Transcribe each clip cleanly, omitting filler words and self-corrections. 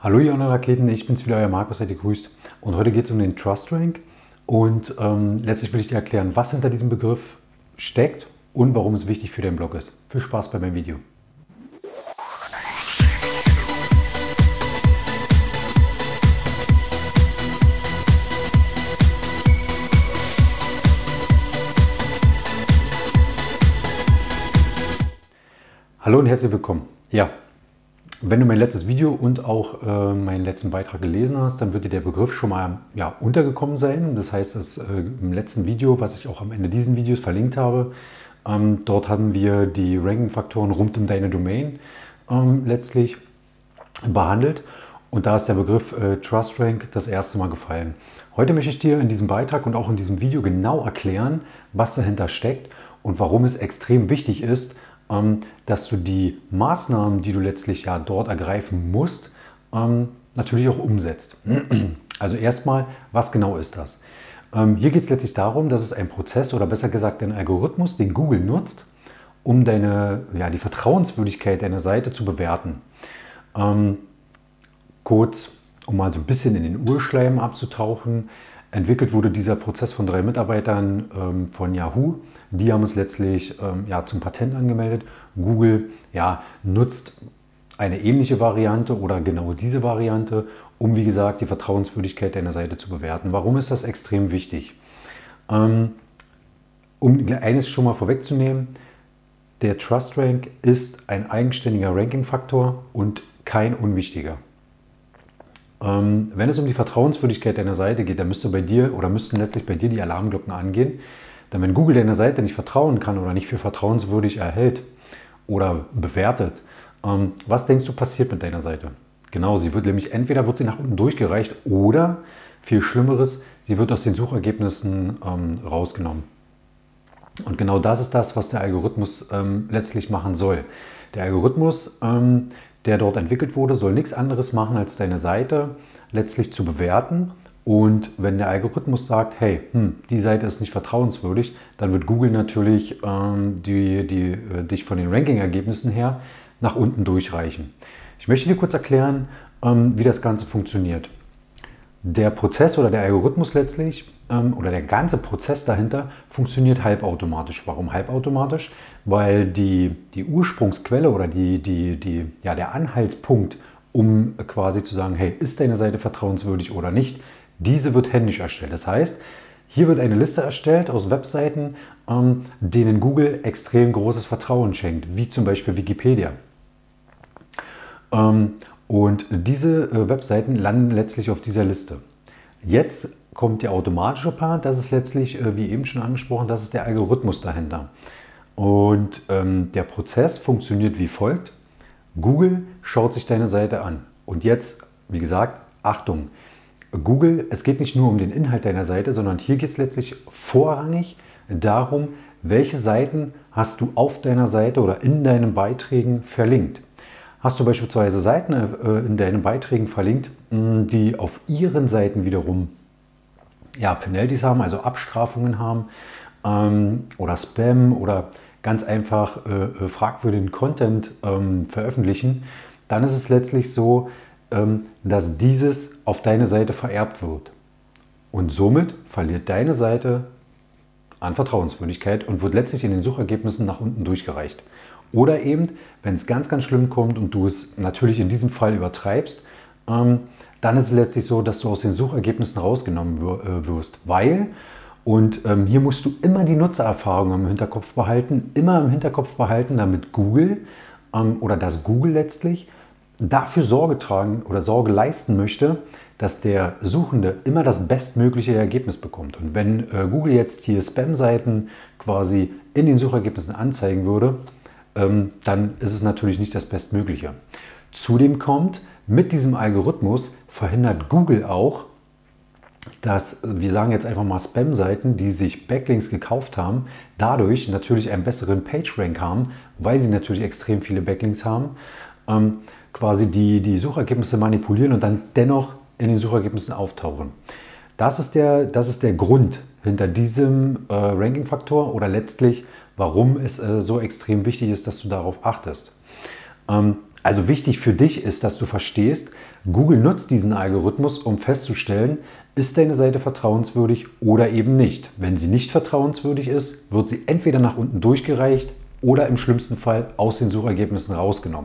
Hallo ihr anderen Raketen, ich bin's wieder, euer Markus, seid ihr grüßt. Und heute geht es um den Trust Rank und letztlich will ich dir erklären, was hinter diesem Begriff steckt und warum es wichtig für deinen Blog ist. Viel Spaß bei meinem Video. Hallo und herzlich willkommen. Ja, wenn du mein letztes Video und auch meinen letzten Beitrag gelesen hast, dann wird dir der Begriff schon mal untergekommen sein. Das heißt, im letzten Video, was ich auch am Ende dieses Videos verlinkt habe, dort haben wir die Ranking-Faktoren rund um deine Domain letztlich behandelt. Und da ist der Begriff Trust Rank das erste Mal gefallen. Heute möchte ich dir in diesem Beitrag und auch in diesem Video genau erklären, was dahinter steckt und warum es extrem wichtig ist, dass du die Maßnahmen, die du letztlich dort ergreifen musst, natürlich auch umsetzt. Also erstmal, was genau ist das? Hier geht es letztlich darum, dass es ein Prozess oder besser gesagt ein Algorithmus, den Google nutzt, um die Vertrauenswürdigkeit deiner Seite zu bewerten. Kurz, um mal so ein bisschen in den Urschleim abzutauchen, entwickelt wurde dieser Prozess von 3 Mitarbeitern von Yahoo. Die haben es letztlich zum Patent angemeldet. Google nutzt eine ähnliche Variante oder genau diese Variante, um wie gesagt die Vertrauenswürdigkeit deiner Seite zu bewerten. Warum ist das extrem wichtig? Um eines schon mal vorwegzunehmen, der Trust Rank ist ein eigenständiger Ranking-Faktor und kein unwichtiger. Wenn es um die Vertrauenswürdigkeit deiner Seite geht, dann müssten letztlich bei dir die Alarmglocken angehen. Denn wenn Google deiner Seite nicht vertrauen kann oder nicht für vertrauenswürdig erhält oder bewertet, was denkst du passiert mit deiner Seite? Genau, sie wird nämlich entweder nach unten durchgereicht oder, viel Schlimmeres, sie wird aus den Suchergebnissen rausgenommen. Und genau das ist das, was der Algorithmus letztlich machen soll. Der Algorithmus, der dort entwickelt wurde, soll nichts anderes machen, als deine Seite letztlich zu bewerten. Und wenn der Algorithmus sagt, hey, die Seite ist nicht vertrauenswürdig, dann wird Google natürlich dich von den Ranking-Ergebnissen her nach unten durchreichen. Ich möchte dir kurz erklären, wie das Ganze funktioniert. Der Prozess oder der Algorithmus letztlich oder der ganze Prozess dahinter funktioniert halbautomatisch. Warum halbautomatisch? Weil die Ursprungsquelle oder der Anhaltspunkt, um quasi zu sagen, hey, ist deine Seite vertrauenswürdig oder nicht, diese wird händisch erstellt. Das heißt, hier wird eine Liste erstellt aus Webseiten, denen Google extrem großes Vertrauen schenkt, wie zum Beispiel Wikipedia. Und diese Webseiten landen letztlich auf dieser Liste. Jetzt kommt der automatische Part, das ist letztlich, wie eben schon angesprochen, das ist der Algorithmus dahinter. Und der Prozess funktioniert wie folgt. Google schaut sich deine Seite an. Und jetzt, wie gesagt, Achtung, Google, es geht nicht nur um den Inhalt deiner Seite, sondern hier geht es letztlich vorrangig darum, welche Seiten hast du auf deiner Seite oder in deinen Beiträgen verlinkt. Hast du beispielsweise Seiten in deinen Beiträgen verlinkt, die auf ihren Seiten wiederum Penalties haben, also Abstrafungen haben oder Spam oder ganz einfach fragwürdigen Content veröffentlichen, dann ist es letztlich so, dass dieses auf deine Seite vererbt wird. Und somit verliert deine Seite an Vertrauenswürdigkeit und wird letztlich in den Suchergebnissen nach unten durchgereicht. Oder eben, wenn es ganz, ganz schlimm kommt und du es natürlich in diesem Fall übertreibst, dann ist es letztlich so, dass du aus den Suchergebnissen rausgenommen wirst. Hier musst du immer die Nutzererfahrung im Hinterkopf behalten, damit Google oder dass Google letztlich dafür Sorge tragen oder Sorge leisten möchte, dass der Suchende immer das bestmögliche Ergebnis bekommt. Und wenn Google jetzt hier Spam-Seiten quasi in den Suchergebnissen anzeigen würde, dann ist es natürlich nicht das Bestmögliche. Zudem kommt, mit diesem Algorithmus verhindert Google auch, dass, wir sagen jetzt einfach mal Spam-Seiten, die sich Backlinks gekauft haben, dadurch natürlich einen besseren PageRank haben, weil sie natürlich extrem viele Backlinks haben, quasi die Suchergebnisse manipulieren und dann dennoch in den Suchergebnissen auftauchen. Das ist der Grund hinter diesem Ranking-Faktor oder letztlich, warum es so extrem wichtig ist, dass du darauf achtest. Also wichtig für dich ist, dass du verstehst, Google nutzt diesen Algorithmus, um festzustellen, ist deine Seite vertrauenswürdig oder eben nicht. Wenn sie nicht vertrauenswürdig ist, wird sie entweder nach unten durchgereicht oder im schlimmsten Fall aus den Suchergebnissen rausgenommen.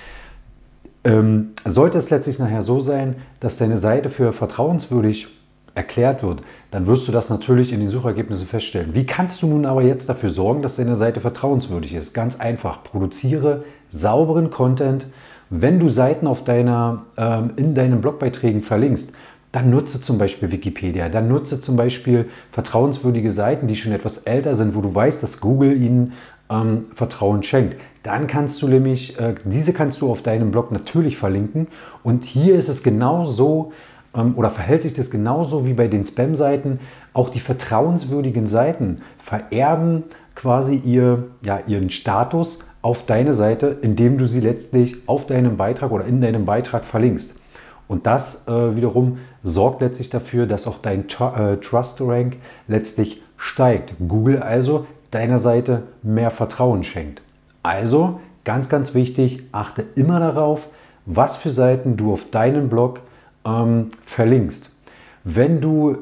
Sollte es letztlich nachher so sein, dass deine Seite für vertrauenswürdig erklärt wird, dann wirst du das natürlich in den Suchergebnissen feststellen. Wie kannst du nun aber jetzt dafür sorgen, dass deine Seite vertrauenswürdig ist? Ganz einfach, produziere sauberen Content. Wenn du Seiten in deinen Blogbeiträgen verlinkst, dann nutze zum Beispiel Wikipedia, dann nutze zum Beispiel vertrauenswürdige Seiten, die schon etwas älter sind, wo du weißt, dass Google ihnen Vertrauen schenkt. Dann kannst du nämlich, diese kannst du auf deinem Blog natürlich verlinken. Und hier ist es genauso, oder verhält sich das genauso wie bei den Spam-Seiten. Auch die vertrauenswürdigen Seiten vererben quasi ihren Status auf deine Seite, indem du sie letztlich auf deinem Beitrag oder in deinem Beitrag verlinkst. Und das wiederum sorgt letztlich dafür, dass auch dein Trust Rank letztlich steigt. Google also deiner Seite mehr Vertrauen schenkt. Also ganz, ganz wichtig, achte immer darauf, was für Seiten du auf deinem Blog verlinkst. Wenn du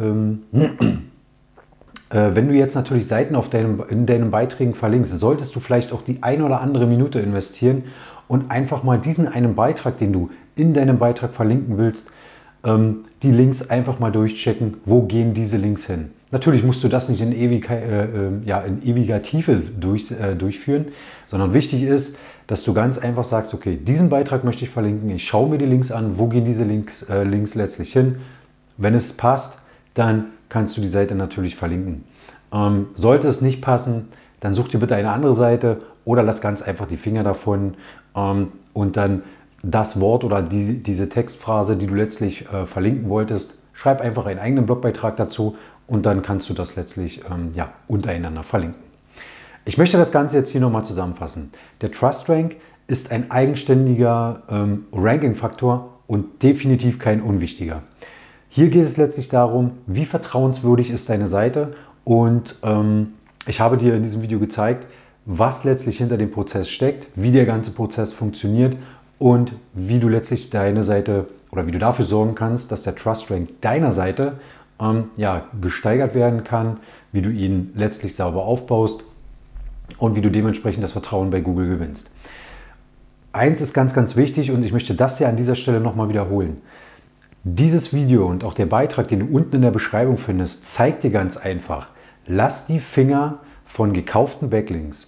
jetzt natürlich Seiten in deinen Beiträgen verlinkst, solltest du vielleicht auch die eine oder andere Minute investieren und einfach mal diesen einen Beitrag, den du in deinem Beitrag verlinken willst, die Links einfach mal durchchecken, wo gehen diese Links hin. Natürlich musst du das nicht in ewiger Tiefe durchführen, sondern wichtig ist, dass du ganz einfach sagst, okay, diesen Beitrag möchte ich verlinken, ich schaue mir die Links an, wo gehen diese Links letztlich hin. Wenn es passt, dann kannst du die Seite natürlich verlinken. Sollte es nicht passen, dann such dir bitte eine andere Seite oder lass ganz einfach die Finger davon und dann das Wort oder diese Textphrase, die du letztlich verlinken wolltest, schreib einfach einen eigenen Blogbeitrag dazu und dann kannst du das letztlich untereinander verlinken. Ich möchte das Ganze jetzt hier nochmal zusammenfassen. Der Trust Rank ist ein eigenständiger Ranking-Faktor und definitiv kein unwichtiger. Hier geht es letztlich darum, wie vertrauenswürdig ist deine Seite und ich habe dir in diesem Video gezeigt, was letztlich hinter dem Prozess steckt, wie der ganze Prozess funktioniert und wie du letztlich deine Seite oder wie du dafür sorgen kannst, dass der Trust Rank deiner Seite gesteigert werden kann, wie du ihn letztlich sauber aufbaust und wie du dementsprechend das Vertrauen bei Google gewinnst. Eins ist ganz, ganz wichtig und ich möchte das hier an dieser Stelle nochmal wiederholen. Dieses Video und auch der Beitrag, den du unten in der Beschreibung findest, zeigt dir ganz einfach, lass die Finger von gekauften Backlinks.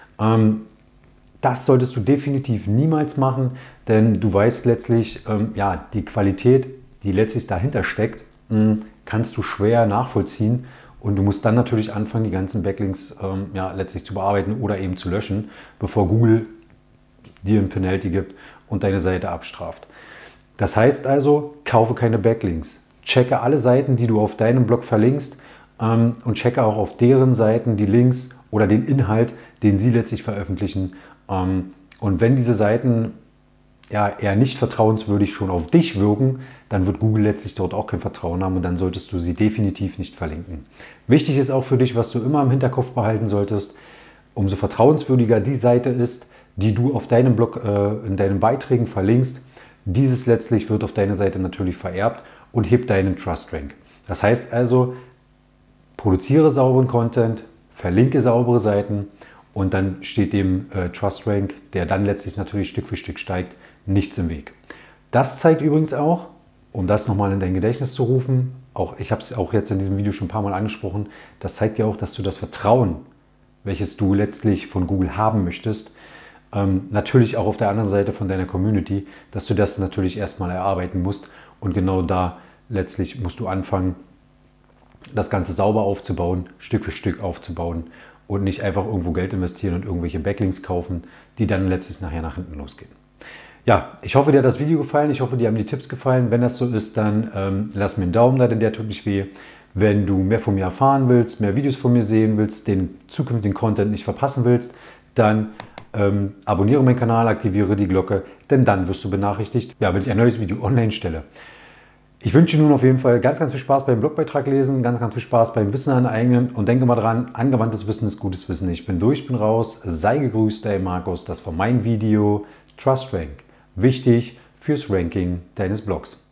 Das solltest du definitiv niemals machen, denn du weißt letztlich, die Qualität, die letztlich dahinter steckt, kannst du schwer nachvollziehen und du musst dann natürlich anfangen, die ganzen Backlinks letztlich zu bearbeiten oder eben zu löschen, bevor Google dir ein Penalty gibt und deine Seite abstraft. Das heißt also, kaufe keine Backlinks. Checke alle Seiten, die du auf deinem Blog verlinkst und checke auch auf deren Seiten die Links oder den Inhalt, den sie letztlich veröffentlichen. Und wenn diese Seiten eher nicht vertrauenswürdig schon auf dich wirken, dann wird Google letztlich dort auch kein Vertrauen haben und dann solltest du sie definitiv nicht verlinken. Wichtig ist auch für dich, was du immer im Hinterkopf behalten solltest, umso vertrauenswürdiger die Seite ist, die du auf deinem Blog in deinen Beiträgen verlinkst, dieses letztlich wird auf deine Seite natürlich vererbt und hebt deinen Trust Rank. Das heißt also, produziere sauberen Content, verlinke saubere Seiten und dann steht dem Trust Rank, der dann letztlich natürlich Stück für Stück steigt, nichts im Weg. Das zeigt übrigens auch, um das nochmal in dein Gedächtnis zu rufen, ich habe es auch jetzt in diesem Video schon ein paar Mal angesprochen, das zeigt ja auch, dass du das Vertrauen, welches du letztlich von Google haben möchtest, natürlich auch auf der anderen Seite von deiner Community, dass du das natürlich erstmal erarbeiten musst und genau da letztlich musst du anfangen, das Ganze sauber aufzubauen, Stück für Stück aufzubauen und nicht einfach irgendwo Geld investieren und irgendwelche Backlinks kaufen, die dann letztlich nachher nach hinten losgehen. Ja, ich hoffe, dir hat das Video gefallen, ich hoffe, dir haben die Tipps gefallen. Wenn das so ist, dann lass mir einen Daumen da, denn der tut nicht weh. Wenn du mehr von mir erfahren willst, mehr Videos von mir sehen willst, den zukünftigen Content nicht verpassen willst, dann abonniere meinen Kanal, aktiviere die Glocke, denn dann wirst du benachrichtigt, wenn ich ein neues Video online stelle. Ich wünsche dir nun auf jeden Fall ganz, ganz viel Spaß beim Blogbeitrag lesen, ganz, ganz viel Spaß beim Wissen aneignen und denke mal dran, angewandtes Wissen ist gutes Wissen. Ich bin durch, bin raus, sei gegrüßt, dein Markus. Das war mein Video Trust Rank. Wichtig fürs Ranking deines Blogs.